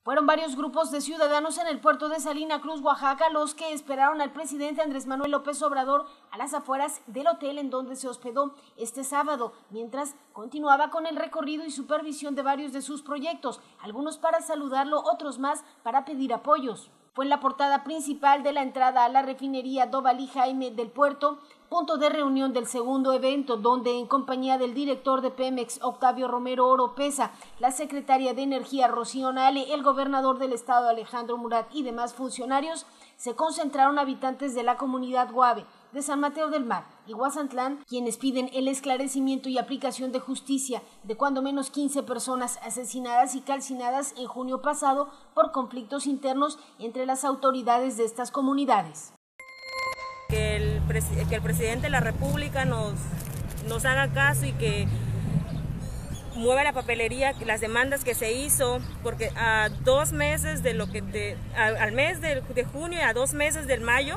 Fueron varios grupos de ciudadanos en el puerto de Salina Cruz, Oaxaca, los que esperaron al presidente Andrés Manuel López Obrador a las afueras del hotel en donde se hospedó este sábado, mientras continuaba con el recorrido y supervisión de varios de sus proyectos, algunos para saludarlo, otros más para pedir apoyos. Fue en la portada principal de la entrada a la refinería Dovalí Jaime del puerto, punto de reunión del segundo evento, donde en compañía del director de Pemex, Octavio Romero Oropesa, la secretaria de Energía, Rocío Nale, el gobernador del estado, Alejandro Murat, y demás funcionarios, se concentraron habitantes de la comunidad Guave, de San Mateo del Mar y Huasantlán, quienes piden el esclarecimiento y aplicación de justicia de cuando menos 15 personas asesinadas y calcinadas en junio pasado por conflictos internos entre las autoridades de estas comunidades. Que el presidente de la República nos haga caso y que mueva la papelería, las demandas que se hizo, porque a 2 meses al mes de junio y a 2 meses del mayo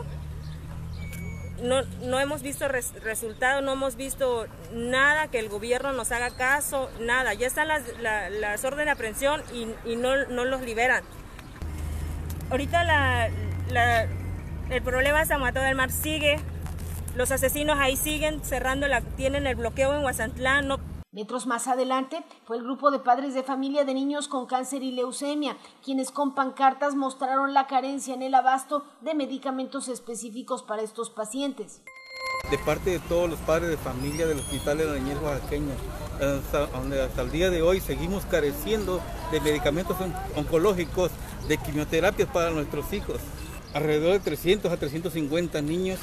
no hemos visto resultados, no hemos visto nada, que el gobierno nos haga caso, nada. Ya están las órdenes de aprehensión y no los liberan. Ahorita el problema de San Mateo del Mar sigue, los asesinos ahí siguen cerrando, tienen el bloqueo en Huasantlán. Metros más adelante fue el grupo de padres de familia de niños con cáncer y leucemia, quienes con pancartas mostraron la carencia en el abasto de medicamentos específicos para estos pacientes. De parte de todos los padres de familia del Hospital de la Niñez Oaxaqueña, donde hasta el día de hoy seguimos careciendo de medicamentos oncológicos, de quimioterapias para nuestros hijos. Alrededor de 300 a 350 niños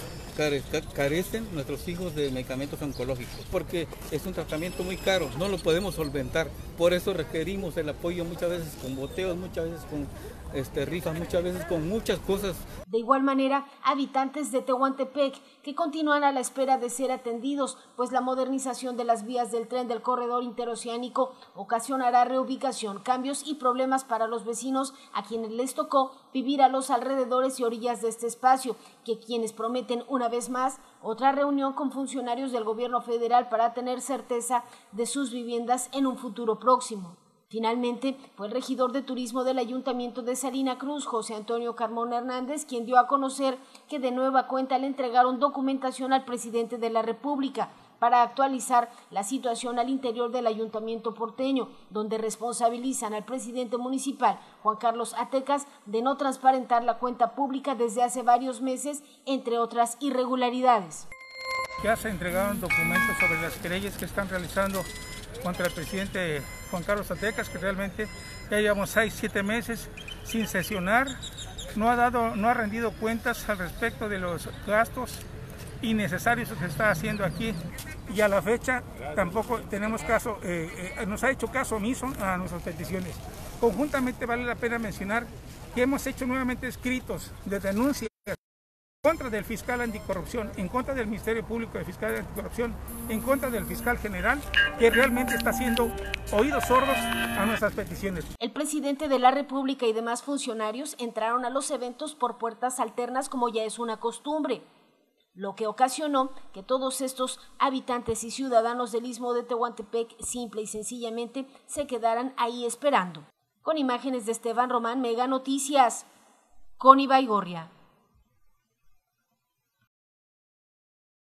carecen nuestros hijos de medicamentos oncológicos, porque es un tratamiento muy caro, no lo podemos solventar. Por eso requerimos el apoyo muchas veces con boteos, muchas veces con rifas, muchas veces con muchas cosas. De igual manera, habitantes de Tehuantepec que continúan a la espera de ser atendidos, pues la modernización de las vías del tren del corredor interoceánico ocasionará reubicación, cambios y problemas para los vecinos a quienes les tocó vivir a los alrededores y orillas de este espacio, que quienes prometen una vez más otra reunión con funcionarios del gobierno federal para tener certeza de sus viviendas en un futuro próximo. Finalmente, fue el regidor de turismo del Ayuntamiento de Salina Cruz, José Antonio Carmona Hernández, quien dio a conocer que de nueva cuenta le entregaron documentación al presidente de la República para actualizar la situación al interior del Ayuntamiento porteño, donde responsabilizan al presidente municipal, Juan Carlos Atecas, de no transparentar la cuenta pública desde hace varios meses, entre otras irregularidades. Ya se entregaron documentos sobre las querellas que están realizando contra el presidente Juan Carlos Atecas, que realmente ya llevamos 6-7 meses sin sesionar, no ha rendido cuentas al respecto de los gastos innecesarios que se está haciendo aquí, y a la fecha tampoco tenemos caso, nos ha hecho caso omiso a nuestras peticiones. Conjuntamente vale la pena mencionar que hemos hecho nuevamente escritos de denuncia en contra del fiscal anticorrupción, en contra del Ministerio Público de Fiscal Anticorrupción, en contra del fiscal general, que realmente está haciendo oídos sordos a nuestras peticiones. El presidente de la República y demás funcionarios entraron a los eventos por puertas alternas, como ya es una costumbre, lo que ocasionó que todos estos habitantes y ciudadanos del istmo de Tehuantepec simple y sencillamente se quedaran ahí esperando. Con imágenes de Esteban Román, Mega Noticias, Connie Baigorria.